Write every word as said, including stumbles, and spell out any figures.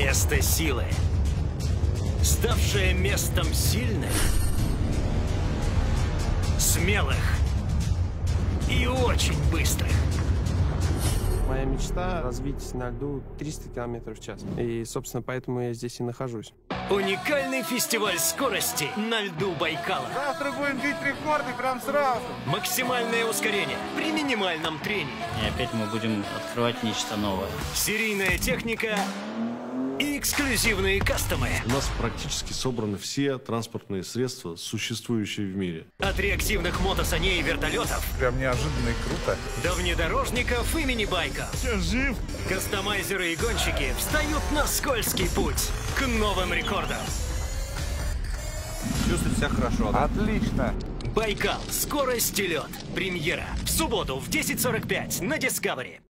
Место силы, ставшее местом сильных, смелых и очень быстрых. Моя мечта — развить на льду триста километров в час. И, собственно, поэтому я здесь и нахожусь. Уникальный фестиваль скорости на льду Байкала. Завтра будем бить рекорды прям сразу. Максимальное ускорение при минимальном трении. И опять мы будем открывать нечто новое. Серийная техника и эксклюзивные кастомы. У нас практически собраны все транспортные средства, существующие в мире. От реактивных мотосаней и вертолетов Прям неожиданно и круто. до внедорожников и мини-байков. Я жив. Кастомайзеры и гонщики встают на скользкий путь к новым рекордам. Чувствую себя хорошо, да? Отлично. Байкал. Скорость и лед. Премьера. В субботу в десять сорок пять на Discovery.